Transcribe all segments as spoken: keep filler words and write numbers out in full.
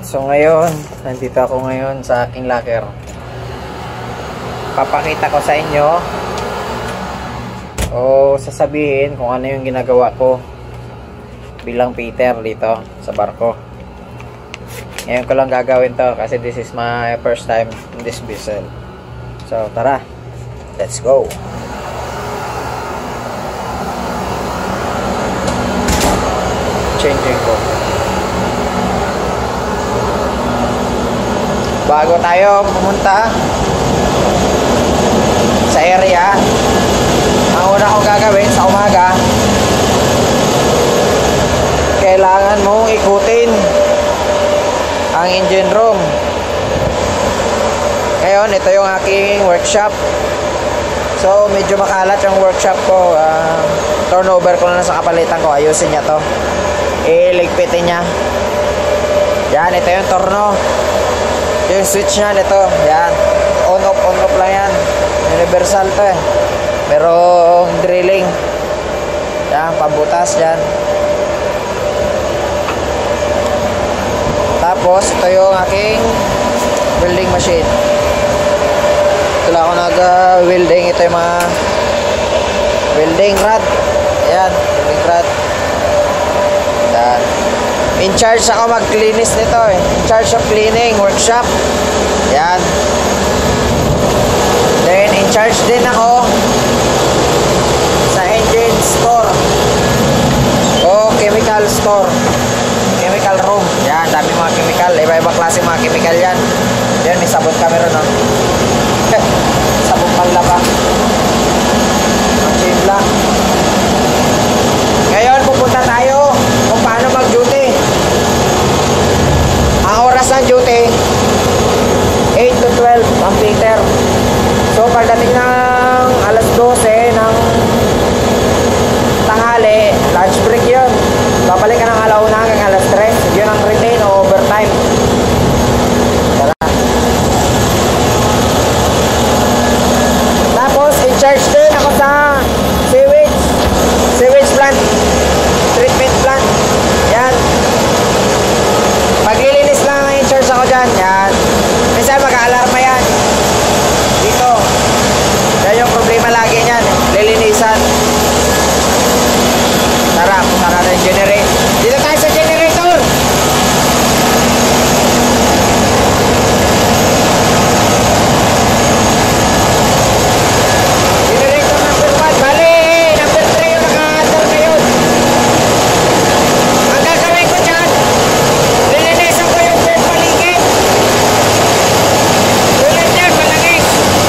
So ngayon, nandito ako ngayon sa aking locker. Papakita ko sa inyo o sasabihin kung ano yung ginagawa ko bilang Peter dito sa barko. Ngayon ko lang gagawin to kasi this is my first time in this vessel. So tara, let's go. Changing ko. Bago tayo pumunta sa area, ang una kong gagawin sa umaga, kailangan mong ikutin ang engine room. Ngayon, ito yung aking workshop. So, medyo makalat yung workshop ko. uh, Turnover ko na sa kapalitan ko. Ayusin niya to, iligpitin niya. Yan, ito yung torno. Yung switch niya nito, yan. On off, on off lang yan. Universal to eh. Pero drilling. Yan, pabutas yan. Tapos, ito yung aking welding machine. Ito lang ako nag-welding. Ito yung mga welding rod. Yan, welding rod. Yan. In charge ako mag-cleanis nito eh. In charge of cleaning, workshop. Yan. Then, in charge din ako sa engine store o chemical store. Chemical room. Yan, dami mga chemical. Iba-iba klase mga chemical yan. Yan, may sabon kami ron, no? Sabon panglaba. Machine lang. Ngayon, pupunta tayo kung paano mag-duty. Ang oras ng duty, eight to twelve ang Peter. So, pagdating ng alas dose ng tanghali, lunch break yun. Babalik ka ng alauna hanggang alas tres. Yun ang retain o overtime. Tara. Tapos, in charge din ako sa sewage. Sewage plant. Treatment plant. Yan. Paglilinis lang ang in charge ako dyan. Yan. Minsan mag-aalarma yan. Dito. Yan yung problema lagi niyan. Lilinisan. Tara, punta natin yung generator. Dito tayo sa generator. Generator number one. Bali, number three yung naka-under ngayon. Ang gagawin ko dyan, lilinisan ko yung buong paligid. Tulad yan, malangis.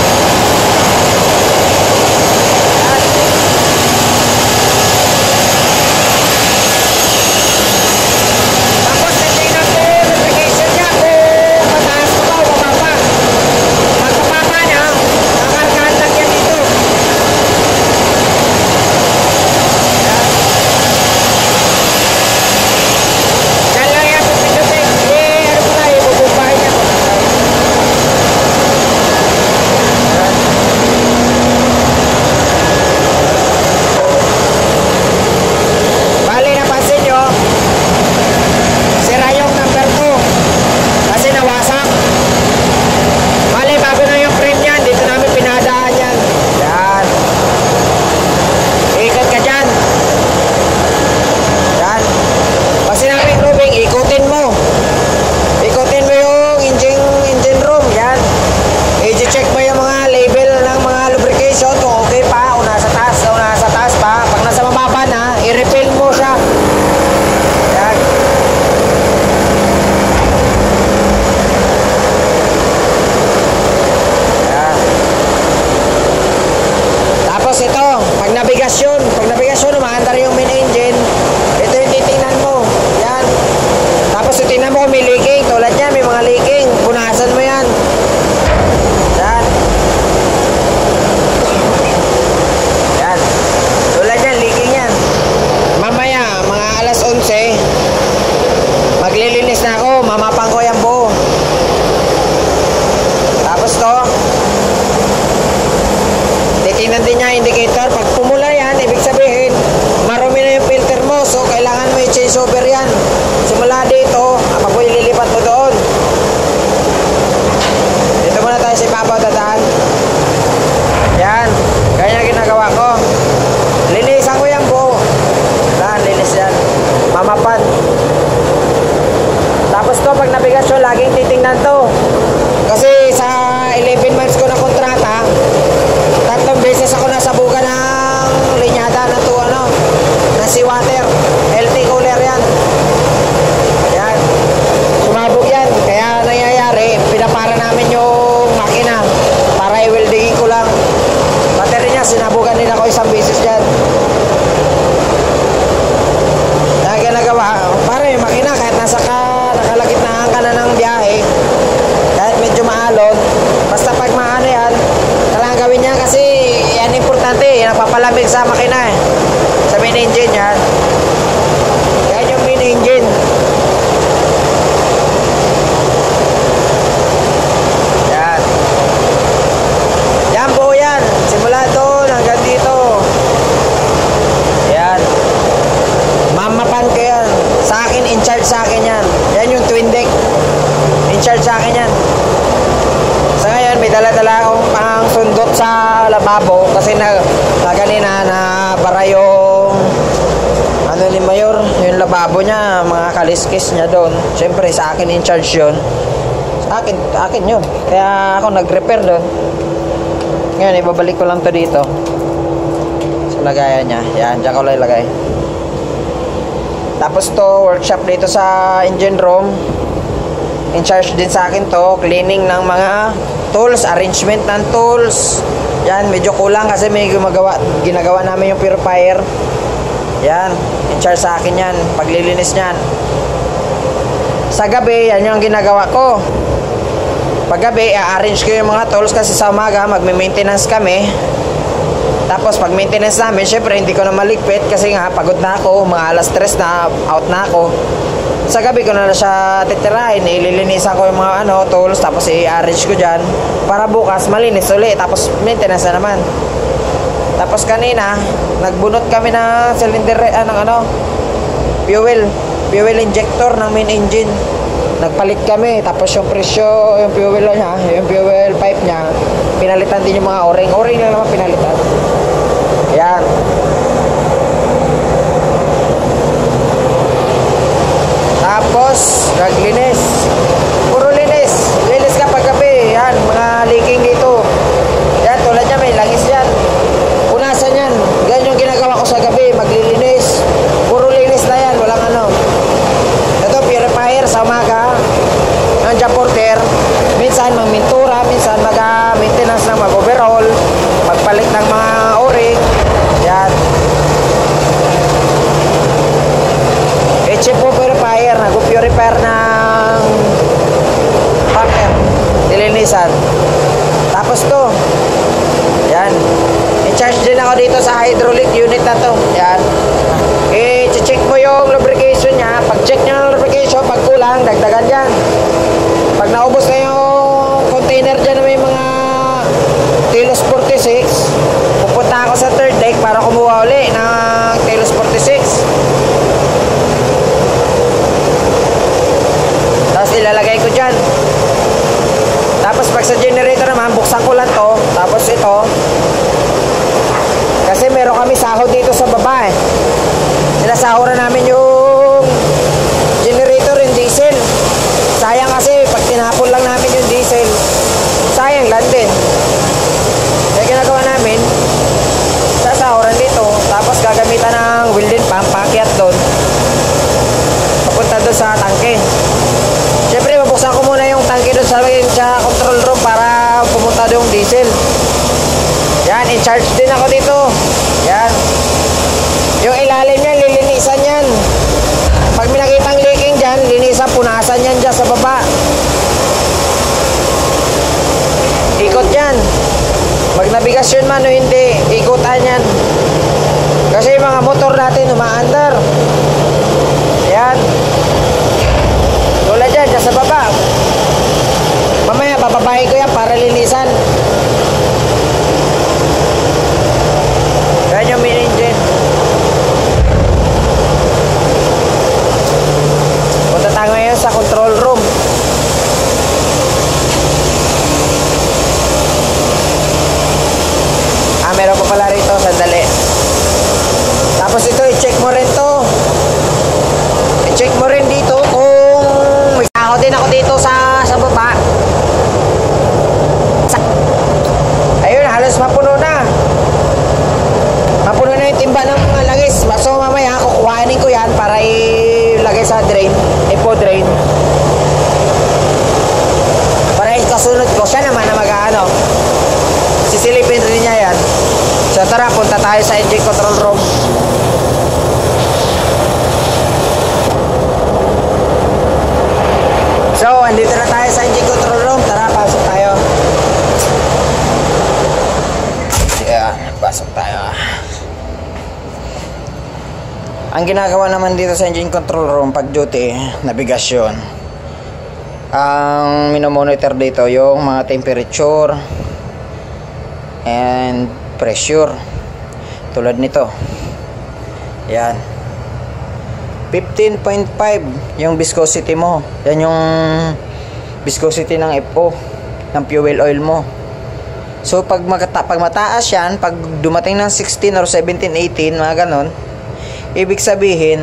Tapos hindi natin lubrication niya kung mataas pa ba o mababa. Pag mababa na, nakargaan lang yan dito. Yan lang yan kung pindutin. Eh, ano ko na, ibububahin niya ko. Bali, napansin nyo, sira yung number two kasi nawasak. Bali, bago na yung frame yan, dito namin pinadaan yan. Yan. Ikot ka dyan. Yan. Pag sinabing roving, ikutin mo. Ikutin mo yung engine, engine room. Yan. I-check mo yung mga label ng mga lubrication kung okay pa, o nasa taas, o nasa taas pa. Pag nasa mababa na, i-refill mo siya. Yan. Yan. Tapos ito, pag nabigasyon, pag nabigasyon, umaandar yung main engine, ito yung titingnan mo. Yan. Tapos titingnan mo kung may leaking. Tulad yan, may mga leaking. Punasan mo yan. Yan. Yan. Tulad yan, leaking yan. Mamaya, mga alas onse, maglilinis na ako. Mamapang ko yan buo. Tapos to, titingnan din niya indicator. Pag pumula yan, ibig sabihin marumi na yung filter mo. So, kailangan mo i-change over yan. Simula dito, pag mo ililipat mo doon, nagpapalamig sa makina eh. Sa main engine yan. Yan yung main engine. Yan. Yan po yan. Simula doon hanggang dito. Yan. Mamapan ko yan. Sa akin, in charge sa akin yan. Yan yung twin deck. In charge sa akin yan. Sa ngayon, may dala-dala akong pang sundot sa lababo kasi na, na kanina na para yung ano ni Mayor, yung lababo niya, mga kaliskis niya doon. Siyempre, sa akin in charge yun. Sa akin, akin yun. Kaya ako nag-repair doon. Ngayon, ibabalik ko lang to dito. Sa lagayan niya. Yan, dyan ko lang ilagay. Tapos to, workshop dito sa engine room. In charge din sa akin to, cleaning ng mga tools, arrangement ng tools. Yan, medyo kulang kasi may gumagawa, ginagawa namin yung purifier. Yan, in charge sa akin yan, paglilinis niyan. Sa gabi, yan yung ginagawa ko. Pag gabi, i-arrange ko yung mga tools kasi sa umaga, magme-maintenance kami. Tapos pag maintenance namin, syempre hindi ko na maligpit kasi nga pagod na ako, mga alas tres na, out na ako. Sa gabi ko na na siya titirahin, ililinisan ko yung mga ano, tools, tapos i-arrange ko dyan para bukas malinis ulit, tapos maintenance na naman. Tapos kanina, nagbunot kami ng cylinder, ah, ng ano, fuel, fuel injector ng main engine. Nagpalit kami, tapos yung presyo, yung fuel niya, yung fuel pipe niya, pinalitan din yung mga o-ring. O-ring lang naman pinalitan. Ayan. Tapos, naglinis. Puro linis. Linis ka paggabi. Yan, mga leaking dito. Yan, tulad niya, may langis yan. Punasan yan. Yan yung ginagawa ko sa gabi. Maglilinis. Puro linis na yan. Walang ano. Ito, purifier sa umaga. Ang Japorter. Minsan, magmintura. Minsan, mag-maintenance ng mag-overhaul. Magpalit ng mga o-ring. Yan. H F O purifier, nag-purifier ng pumper, nilinisan. Tapos to, yan, i-charge din ako dito sa hydraulic unit na to. Yan, i-check mo yung lubrication nya. Pag-check nyo ng lubrication, pag kulang, dagdagan yan. Pag naubos na yung container dyan na may mga Telos forty-six, pupunta ako sa third deck para kumuha uli ng Telos forty-six. Tapos ilalagay ko dyan. Tapos pag sa generator naman, buksan ko lang to. Tapos ito, kasi meron kami sahod dito sa baba eh. Sinasahuran namin yung generator, yung diesel. Sayang kasi pag tinapon lang namin yung diesel, sayang lang din. Kaya ginagawa namin, sasahuran dito. Tapos gagamitan ng welding pump, pakyat doon, papunta doon sa tangke. Siyempre, mabuksan ko muna yung tangke doon sa, sa control room para pumunta doon yung diesel. Yan, in charge din ako dito. Yan. Yung ilalim niya, lilinisan yan. Pag may nakitang leaking dyan, linisan, punasan yan dyan sa baba. Ikot yan. Pag nabigasyon man o hindi, ikutan yan. Kasi yung mga motor natin umaandar. Yan. Tulad dyan, dyan sa baba. Mamaya, bababahin ko yan para linisan. Yan yung main engine. Punta tayo ngayon sa control room. Ah, meron pa pala rito. Sandali. Tapos ito, i-check mo rin to. I-check mo rin dito kung may sahod din ako dito sa, sa baba. Ayun, halos mapuno na. Mapuno na yung timba ng mga langis. So mamaya, kukuhanin ko yan para ilagay sa drain. Epo drain. Para ikasunod ko. Siya naman na mag-ano. Sisilipin rin niya yan. So tara, punta tayo sa engine control room. So, andito na tayo sa engine control room. Tara, pasok tayo. Yeah, pasok tayo. Ang ginagawa naman dito sa engine control room pag duty, navigasyon. Ang minomonitor dito yung mga temperature and pressure. Tulad nito. Yan. fifteen point five yung viscosity mo. Yan yung viscosity ng F O ng fuel oil mo. So pag, magata pag mataas yan, pag dumating ng sixteen or seventeen, eighteen, mga ganon, ibig sabihin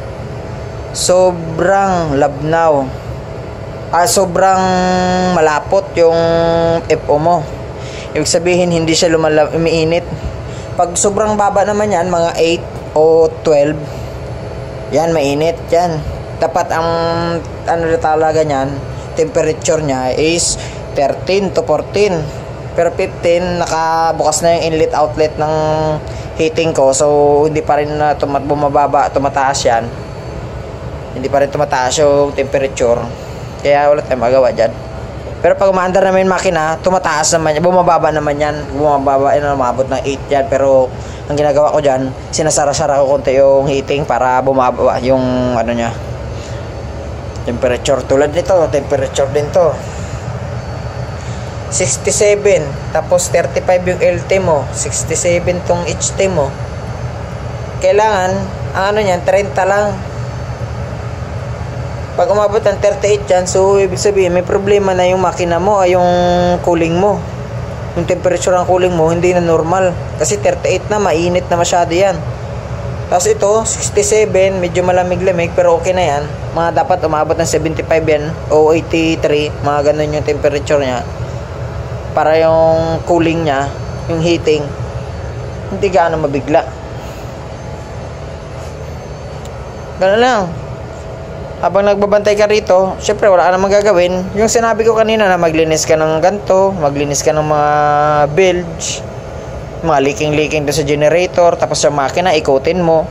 sobrang labnaw, ah, sobrang malapot yung F O mo. Ibig sabihin hindi siya lumalab, umiinit. Pag sobrang baba naman yan, mga eight o twelve, yan, mainit yan. Dapat ang ano na talaga niyan, temperature niya is thirteen to fourteen. Pero fifteen, nakabukas na yung inlet outlet ng heating ko. So hindi pa rin na tumat bumababa, tumataas yan. Hindi pa rin tumataas yung temperature. Kaya wala tayong magawa dyan. Pero pag umaandar naman yung makina, tumataas naman yan, bumababa naman yan. Bumababa, yun, umabot ng eight yan. Pero ang ginagawa ko dyan, sinasara-sara ko konti yung heating para bumaba yung ano nya, temperature. Tulad nito, temperature din to sixty-seven, tapos thirty-five yung L T mo, sixty-seven tong H T mo. Kailangan ang ano niyan, thirty lang. Pag umabot ng thirty-eight yan, so ibig sabihin may problema na yung makina mo, ay yung cooling mo, yung temperature ng cooling mo hindi na normal. Kasi thirty-eight na, mainit na masyado yan. Tapos ito, sixty-seven, medyo malamig-lamig, pero okay na yan. Mga dapat umabot ng seventy-five yan, o eighty-three, mga ganun yung temperature nya. Para yung cooling nya, yung heating, hindi gaano mabigla. Ganun lang. Habang nagbabantay ka rito, syempre wala ka namang gagawin. Yung sinabi ko kanina na maglinis ka ng ganto, maglinis ka ng mga bilge, mga leaking-leaking doon sa generator, tapos sa makina, ikutin mo.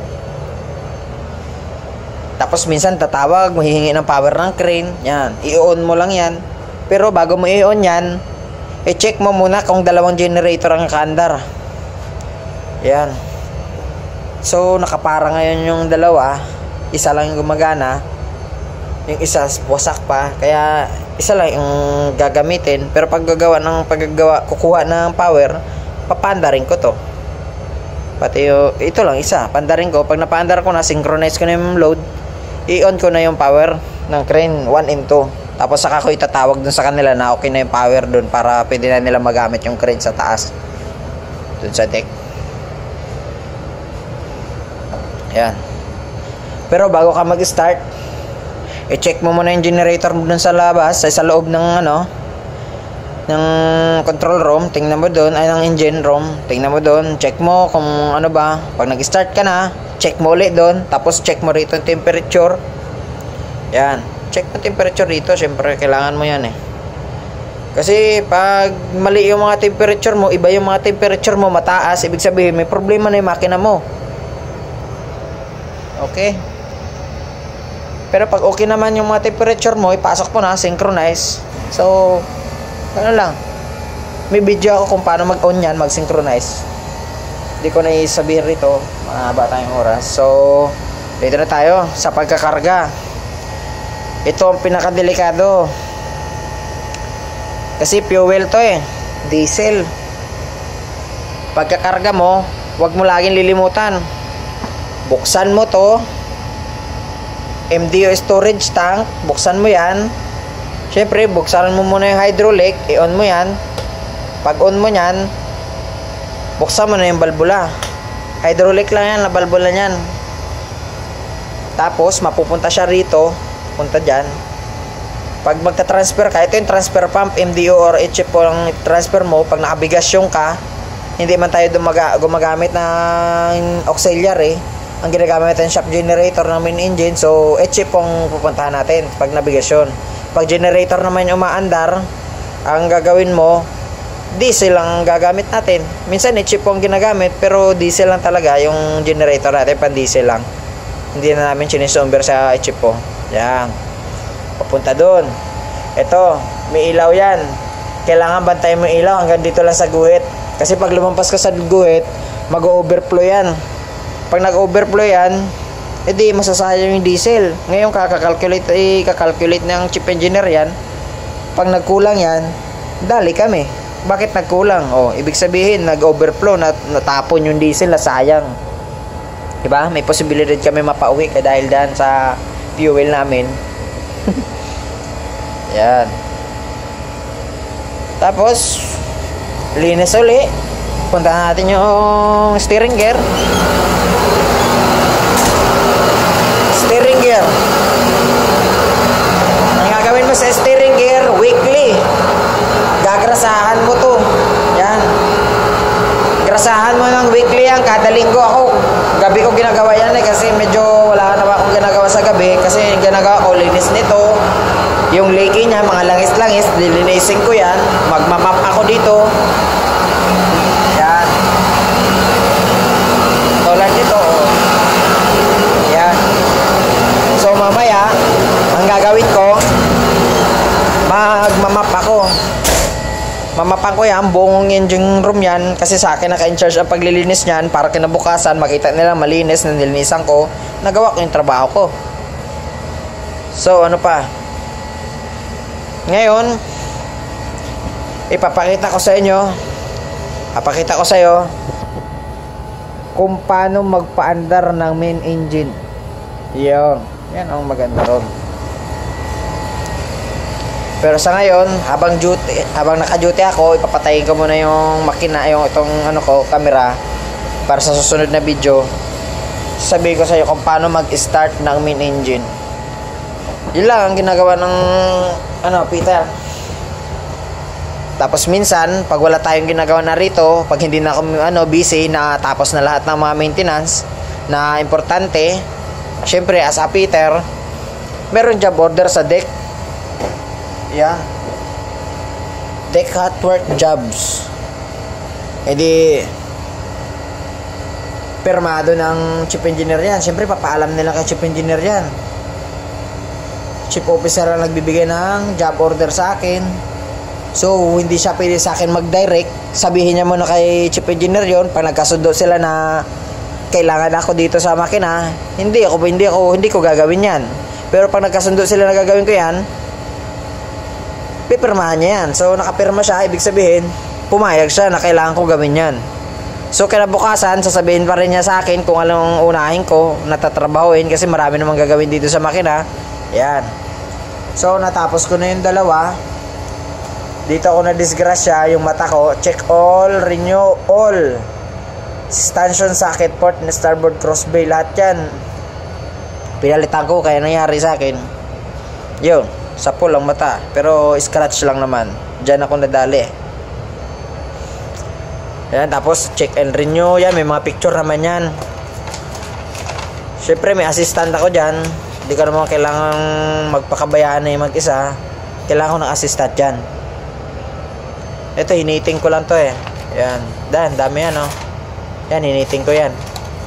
Tapos minsan tatawag, mahihingi ng power ng crane. Yan, i-on mo lang yan. Pero bago mo i-on yan, i-check mo muna kung dalawang generator ang nakaandar. Yan. So, nakapara ngayon yung dalawa. Isa lang yung gumagana. Yung isa, wasak pa. Kaya, isa lang yung gagamitin. Pero pag gagawa ng paggagawa, kukuha ng power, papandarin ko to. Pati yung, ito lang, isa. Pandarin ko. Pag napandar ko na, synchronize ko na yung load, i-on ko na yung power ng crane, one and two. Tapos saka ko itatawag dun sa kanila na okay na yung power dun para pwede na nila magamit yung crane sa taas. Dun sa deck. Yan. Pero bago ka mag-start, i-check mo muna yung generator mo dun sa labas, sa, sa loob ng ano, ng control room. Tingnan mo dun, ay ng engine room. Tingnan mo dun, check mo kung ano ba. Pag nag-start ka na, check mo ulit dun. Tapos check mo rito yung temperature. Yan. Check mo temperature dito, syempre kailangan mo yan eh. Kasi pag mali yung mga temperature mo, iba yung mga temperature mo, mataas, ibig sabihin may problema na yung makina mo. Okay? Pero pag okay naman yung mga temperature mo, ipasok mo na, synchronize. So, ano lang, may video ako kung paano mag-on yan, mag-synchronize. Hindi ko na isabihin rito, mahaba tayong oras. So, dito na tayo sa pagkakarga. Ito ang pinakadelikado. Kasi fuel to eh, diesel. Pagkakarga mo, huwag mo laging lilimutan. Buksan mo to, M D O storage tank, buksan mo yan. Syempre, buksan mo muna yung hydraulic, i-on mo yan. Pag on mo yan, buksan mo na yung balbula. Hydraulic lang yan, na balbula yan. Tapos, mapupunta siya rito, punta dyan. Pag magta-transfer ka, ito yung transfer pump, M D O or H F po ang transfer mo. Pag nakabigasyon ka, hindi man tayo dumaga, gumagamit ng auxiliary. Ang ginagamit natin shop generator ng main engine. So, H F pong pupuntahan natin pag nabigasyon. Pag generator naman yung umaandar, ang gagawin mo, diesel lang gagamit natin. Minsan H F pong ginagamit, pero diesel lang talaga yung generator natin, pan diesel lang. Hindi na namin sinisumber sa H F po. Yan. Papunta doon. Ito, may ilaw yan. Kailangan bantayan mo yung ilaw hanggang dito lang sa guhit. Kasi pag lumampas ka sa guhit, mag-overflow yan. Pag nag-overflow yan, eh di masasayang yung diesel. Ngayon kakakalculate, eh, kakalculate ng chief engineer yan. Pag nagkulang yan, dali kami. Bakit nagkulang? Oh, ibig sabihin nag-overflow, nat natapon yung diesel, na sayang. Diba? May posibilidad kami mapauwi kaya dahil dyan sa fuel namin. Yan. Tapos linis uli. Punta natin yung steering gear. Steering gear. Ang gagawin mo sa steering gear, weekly gagrasahan mo to. Yan. Grasahan mo ng weekly yan. Kada linggo ako, gabi ko ginagawa yan eh, kasi medyo wala na akong ginagawa sa gabi. Kasi ginagawa ko, linis nito. Yung leaky niya, mga langis-langis, lilinisin ko yan. Magmamap ako dito. Yan. Tulad nito, oh. Yan. So mamaya, ang gagawin ko, magmamap ako. Mamapan ko yan, buong engine room yan, kasi sa akin naka-in-charge ang paglilinis niyan para kinabukasan makita nila malinis na nilinisan ko, nagawa ko yung trabaho ko. So ano pa, ngayon ipapakita ko sa inyo papakita ko sa iyo kung paano magpaandar ng main engine. Yan, yan ang maganda ron. Pero sa ngayon, habang duty, habang naka-duty ako, ipapatayin ko muna yung makina, yung itong ano ko, camera, para sa susunod na video, sabihin ko sa iyo kung paano mag-start ng main engine. Yun lang ang ginagawa ng ano, Peter. Tapos minsan, pag wala tayong ginagawa na rito, pag hindi na ako ano, busy, na tapos na lahat ng mga maintenance na importante, syempre as a Peter, meron job order sa deck. Yeah. Deck hot work jobs. E di permado ng chief engineer yan. Siyempre papaalam nila kay chief engineer yan. Chief officer ang nagbibigay ng job order sa akin. So hindi siya pwede sa akin mag-direct. Sabihin niya muna kay chief engineer yon. Pag nagkasundo sila na kailangan ako dito sa makina, hindi ako hindi ako hindi ko gagawin yan. Pero pag nagkasundo sila na gagawin ko yan, pipirmahan niya yan. So nakapirma siya, ibig sabihin pumayag siya na kailangan ko gawin yan. So kinabukasan, sasabihin pa rin niya sa akin kung anong unahin ko natatrabahuin, kasi marami namang gagawin dito sa makina. Yan. So natapos ko na yung dalawa. Dito ako na disgrasya, yung mata ko, check all, renew all, stanchion, socket port, na starboard crossbay, lahat yan pinalitan ko, kaya nangyari sa akin yun. Sa pool ang mata, pero scratch lang naman. Diyan ako nadali. Yan, tapos check and renew. Yan, may mga picture naman yan. Syempre may assistant ako dyan. Hindi ko naman kailangan magpakabayaan na yung mag-isa. Kailangan ko ng assistant dyan. Ito, hiniting ko lang to eh. Yan, dan, dami yan oh. Yan, hiniting ko yan.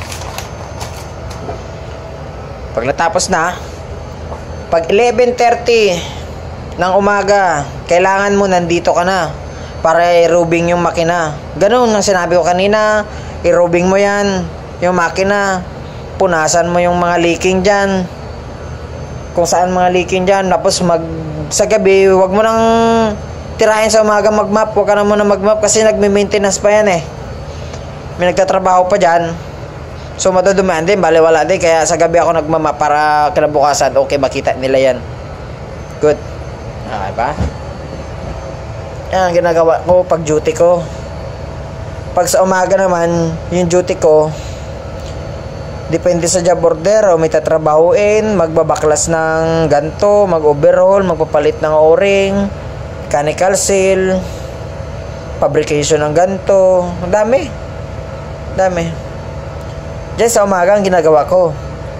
Pag natapos na, pag eleven thirty ng umaga, kailangan mo nandito ka na para i-rubbing yung makina. Ganun ang sinabi ko kanina, i-rubbing mo yan, yung makina, punasan mo yung mga leaking dyan, kung saan mga leaking dyan. Tapos mag, sa gabi, wag mo nang tirahin sa umaga mag-map, wag ka na muna mag-map kasi nagme-maintenance pa yan eh. May nagtatrabaho pa dyan. So matudumaan din, baliwala din. Kaya sa gabi ako nagmamap para kinabukasan, okay, makita nila yan. Good. Okay ba? Yan ang ginagawa ko pag duty ko. Pag sa umaga naman, yung duty ko, depende sa job order, o may tatrabahuin, magbabaklas ng ganto, mag-overhaul, magpapalit ng o-ring, mechanical seal, fabrication ng ganto. Ang dami. Dami. Diyan sa umaga ang ginagawa ko.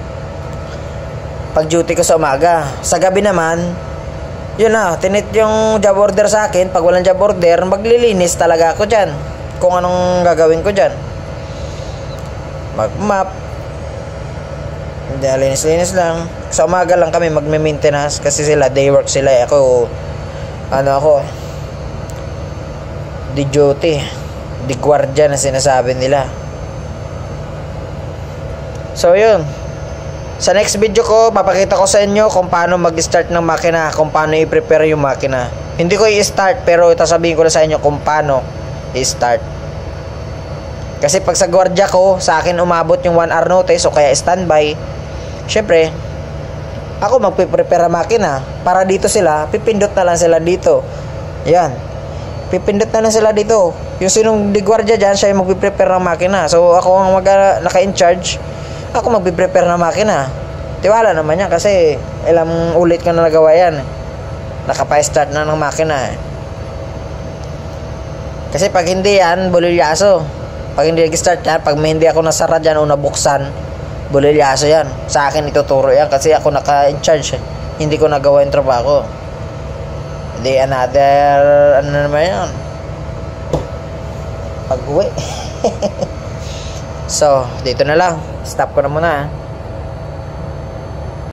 Pag duty ko sa umaga. Sa gabi naman, yun na, tinit yung job order sa akin. Pag walang job order, maglilinis talaga ako dyan. Kung anong gagawin ko dyan. Mag-map. Hindi, linis-linis lang. Sa umaga lang kami magme-maintenance kasi sila, day work sila. Ako, ano ako, di duty, di guardia na sinasabi nila. So yun, Sa next video ko, papakita ko sa inyo kung paano mag-start ng makina, kung paano i-prepare yung makina. Hindi ko i-start, pero sasabihin ko na sa inyo kung paano i-start. Kasi pag sa gwardiya ko, sa akin umabot yung one hour notice o kaya standby, syempre, ako magpiprepare ang makina. Para dito sila, pipindot na lang sila dito. Yan. Pipindot na lang sila dito. Yung sinong di gwardiya dyan, siya yung magpiprepare ng makina. So, ako ang mag naka-in-charge. Ako magpiprepare ng makina. Tiwala naman yan kasi ilang ulit ko na nagawa yan. Nakapa-start na ng makina. Kasi pag hindi yan, bulilyaso. Pag hindi nag-start yan, pag may hindi ako nasara dyan o nabuksan, bulilyaso yan. Sa akin ituturo yan kasi ako naka-in-charge. Hindi ko nagawa yung trabaho. Hindi another, ano naman yan. Pag-uwi. So, dito na lang. Stop ko na muna.